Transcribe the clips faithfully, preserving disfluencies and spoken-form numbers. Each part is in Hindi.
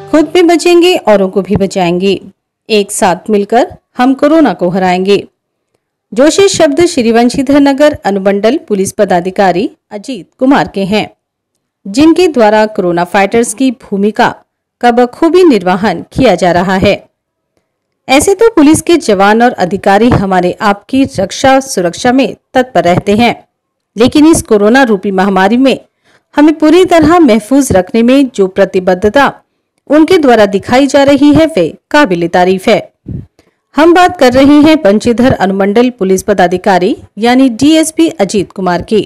खुद भी बचेंगे, औरों को भी बचाएंगे। एक साथ मिलकर हम कोरोना को हराएंगे। जोशी शब्द श्री वंशीधर नगर अनुमंडल पुलिस पदाधिकारी अजीत कुमार के हैं, जिनके द्वारा कोरोना फाइटर्स की भूमिका का बखूबी निर्वहन किया जा रहा है। ऐसे तो पुलिस के जवान और अधिकारी हमारे आपकी रक्षा सुरक्षा में तत्पर रहते हैं, लेकिन इस कोरोना रूपी महामारी में हमें पूरी तरह महफूज रखने में जो प्रतिबद्धता उनके द्वारा दिखाई जा रही है वे काबिल तारीफ है। हम बात कर रहे हैं बंशीधर अनुमंडल पुलिस पदाधिकारी यानी डीएसपी अजीत कुमार की,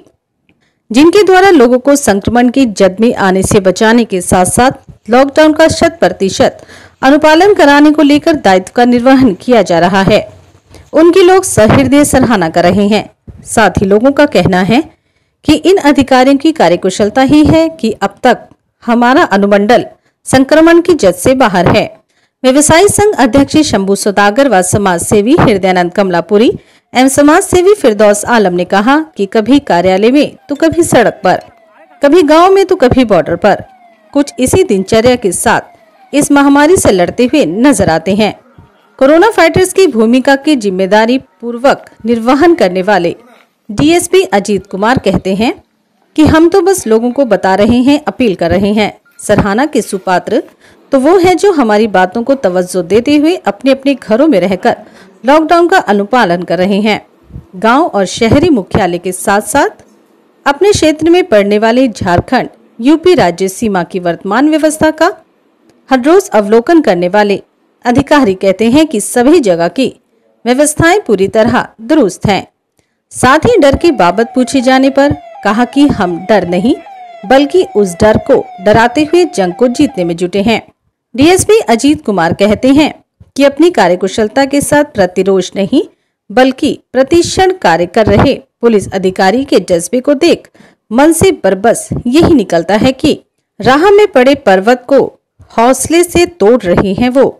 जिनके द्वारा लोगों को संक्रमण की जद में आने से बचाने के साथ साथ लॉकडाउन का शत प्रतिशत अनुपालन कराने को लेकर दायित्व का निर्वहन किया जा रहा है। उनकी लोग सहृदय सराहना कर रहे हैं। साथ ही लोगों का कहना है कि इन अधिकारियों की कार्यकुशलता ही है कि अब तक हमारा अनुमंडल संक्रमण की जद से बाहर है। व्यवसायी संघ अध्यक्ष शंभू सौदागर व समाज सेवी हृदयानंद कमलापुरी एवं समाज सेवी फिरदौस आलम ने कहा कि कभी कार्यालय में तो कभी सड़क पर, कभी गांव में तो कभी बॉर्डर पर, कुछ इसी दिनचर्या के साथ इस महामारी से लड़ते हुए नजर आते हैं। कोरोना फाइटर्स की भूमिका की जिम्मेदारी पूर्वक निर्वहन करने वाले डीएसपी अजीत कुमार कहते हैं कि हम तो बस लोगों को बता रहे हैं, अपील कर रहे हैं। सराहना के सुपात्र तो वो है जो हमारी बातों को तवज्जो देते हुए अपने अपने घरों में रहकर लॉकडाउन का अनुपालन कर रहे हैं। गांव और शहरी मुख्यालय के साथ साथ अपने क्षेत्र में पड़ने वाले झारखंड यूपी राज्य सीमा की वर्तमान व्यवस्था का हर रोज अवलोकन करने वाले अधिकारी कहते हैं कि सभी जगह की व्यवस्थाएं पूरी तरह दुरुस्त हैं। साथ ही डर की बाबत पूछे जाने पर कहा कि हम डर नहीं बल्कि उस डर को डराते हुए जंग को जीतने में जुटे हैं। डीएसपी अजीत कुमार कहते हैं कि अपनी कार्यकुशलता के साथ प्रतिरोध नहीं बल्कि प्रतिक्षण कार्य कर रहे पुलिस अधिकारी के जज्बे को देख मन से बरबस यही निकलता है कि राह में पड़े पर्वत को हौसले से तोड़ रही हैं वो,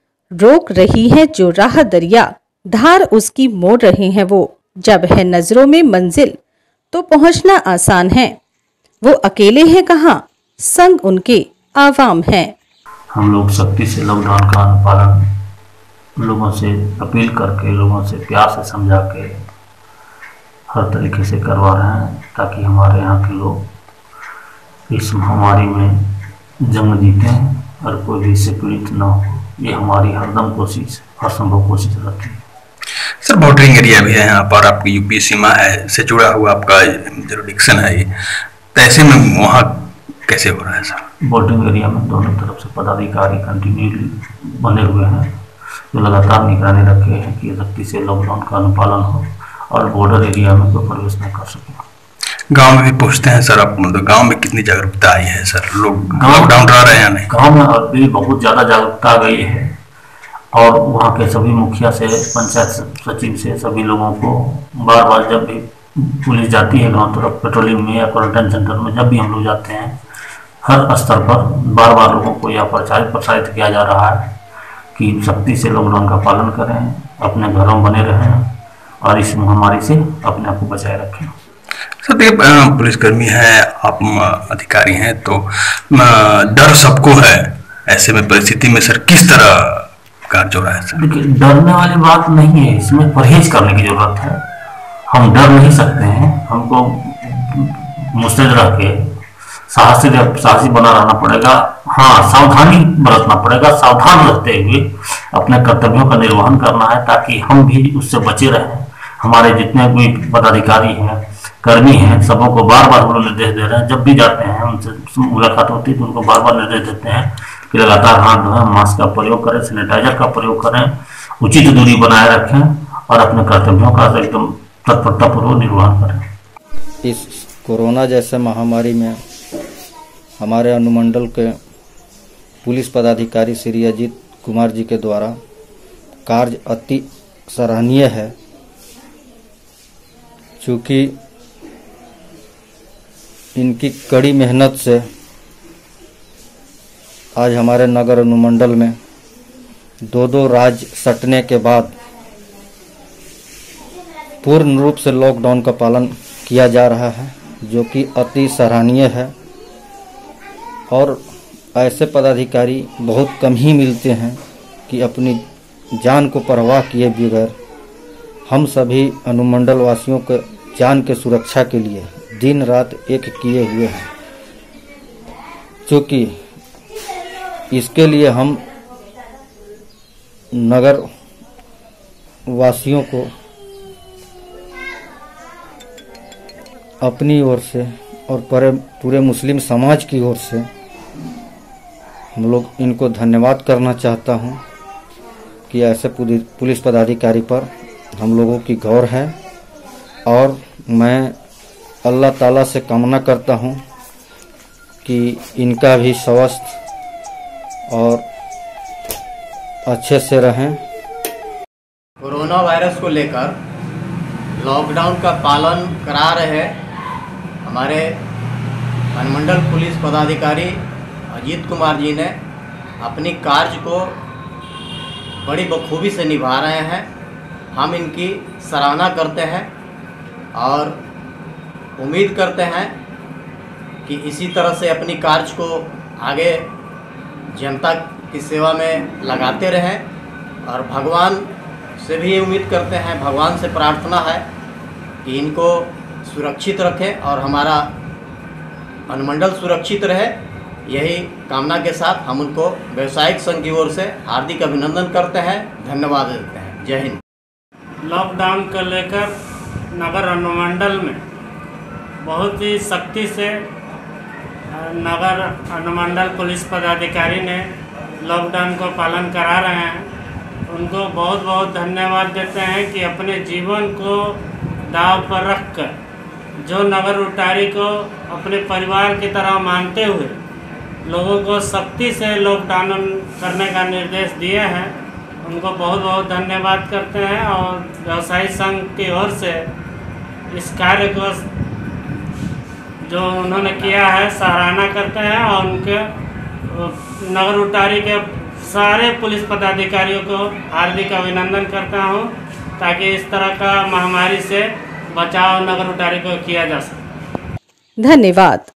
रोक रही है जो राह दरिया, धार उसकी मोड़ रहे हैं वो। जब है नजरों में मंजिल तो पहुंचना आसान है, वो अकेले हैं कहाँ, संग उनके आवाम है। हम लोग सख्ती से लॉकडाउन का अनुपालन लोगों से अपील करके, लोगों से प्यार से समझा के हर तरीके से करवा रहे हैं, ताकि हमारे यहाँ के लोग इस महामारी में जंग जीतें और कोई भी इससे पीड़ित न हो। ये हमारी हरदम कोशिश, हर संभव कोशिश रहती है। सर, बॉर्डरिंग एरिया भी है यहाँ पर, आपकी यूपी सीमा है से जुड़ा हुआ आपका जुरिडिक्शन है, तो ऐसे में वहाँ कैसे हो रहा है सर? बॉर्डरिंग एरिया में दोनों तरफ से पदाधिकारी कंटिन्यूली बने हुए हैं जो लगातार निगरानी रखे हैं कि सख्ती से लॉकडाउन का अनुपालन हो और बॉर्डर एरिया में कोई प्रवेश न कर सके। गांव में भी पूछते हैं सर आप, मतलब गांव में कितनी जागरूकता आई है सर, लोग लॉकडाउन डरा रहे हैं या नहीं? गाँव में अभी बहुत ज़्यादा जागरूकता आ गई है और वहाँ के सभी मुखिया से, पंचायत सचिव से सभी लोगों को बार बार जब भी पुलिस जाती है गाँव तरफ पेट्रोलिंग में या क्वारंटाइन सेंटर में, जब भी हम लोग जाते हैं हर स्तर पर बार बार लोगों को यह प्रचारित प्रसारित किया जा रहा है कि सख्ती से लॉकडाउन का पालन करें, अपने घरों में बने रहें और इस महामारी से अपने आप को बचाए रखें। सर, ये पुलिसकर्मी है, आप अधिकारी हैं, तो डर सबको है, ऐसे में परिस्थिति में सर किस तरह कार्य हो रहा है सर? देखिए, डरने वाली बात नहीं है, इसमें परहेज करने की जरूरत है। हम डर नहीं सकते हैं, हमको मुस्तैद रह के साहसी साहसी बना रहना पड़ेगा। हाँ, सावधानी बरतना पड़ेगा, सावधान रहते हुए अपने कर्तव्यों का निर्वहन करना है ताकि हम भी उससे बचे रहें। हमारे जितने भी पदाधिकारी हैं, कर्मी हैं, सबों को बार बार हम लोग निर्देश दे रहे हैं। जब भी जाते हैं उनसे मुलाकात होती है तो उनको बार बार निर्देश देते हैं कि लगातार हाथ धोएं, मास्क का प्रयोग करें, सैनिटाइजर का प्रयोग करें, उचित दूरी बनाए रखें और अपने कर्तव्यों का एकदम तत्परतापूर्वक निर्वहन करें। इस कोरोना जैसे महामारी में हमारे अनुमंडल के पुलिस पदाधिकारी श्री अजीत कुमार जी के द्वारा कार्य अति सराहनीय है, चूँकि इनकी कड़ी मेहनत से आज हमारे नगर अनुमंडल में दो दो राज्य सटने के बाद पूर्ण रूप से लॉकडाउन का पालन किया जा रहा है, जो कि अति सराहनीय है। और ऐसे पदाधिकारी बहुत कम ही मिलते हैं कि अपनी जान को परवाह किए बगैर हम सभी अनुमंडल वासियों के जान के सुरक्षा के लिए दिन रात एक किए हुए हैं, क्योंकि इसके लिए हम नगर वासियों को अपनी ओर से और पूरे पूरे मुस्लिम समाज की ओर से हम लोग इनको धन्यवाद करना चाहता हूं कि ऐसे पुलिस पदाधिकारी पर हम लोगों की गौर है। और मैं अल्लाह ताला से कामना करता हूं कि इनका भी स्वास्थ्य और अच्छे से रहें। कोरोना वायरस को लेकर लॉकडाउन का पालन करा रहे हमारे अनुमंडल पुलिस पदाधिकारी अजीत कुमार जी ने अपनी कार्य को बड़ी बखूबी से निभा रहे हैं। हम इनकी सराहना करते हैं और उम्मीद करते हैं कि इसी तरह से अपनी कार्य को आगे जनता की सेवा में लगाते रहें। और भगवान से भी उम्मीद करते हैं, भगवान से प्रार्थना है कि इनको सुरक्षित रखें और हमारा अनुमंडल सुरक्षित रहे। यही कामना के साथ हम उनको व्यवसायिक संघ की ओर से हार्दिक अभिनंदन करते हैं, धन्यवाद देते हैं। जय हिंद। लॉकडाउन को लेकर नगर अनुमंडल में बहुत ही सख्ती से नगर अनुमंडल पुलिस पदाधिकारी ने लॉकडाउन को पालन करा रहे हैं। उनको बहुत बहुत धन्यवाद देते हैं कि अपने जीवन को दांव पर रखकर जो नगर उटारी को अपने परिवार की तरह मानते हुए लोगों को सख्ती से लॉकडाउन करने का निर्देश दिए हैं। उनको बहुत बहुत धन्यवाद करते हैं और व्यवसायी संघ की ओर से इस कार्य को जो उन्होंने किया है सराहना करते हैं और उनके नगर उटारी के सारे पुलिस पदाधिकारियों को हार्दिक अभिनंदन करता हूं, ताकि इस तरह का महामारी से बचाव नगर उटारी को किया जा सके। धन्यवाद।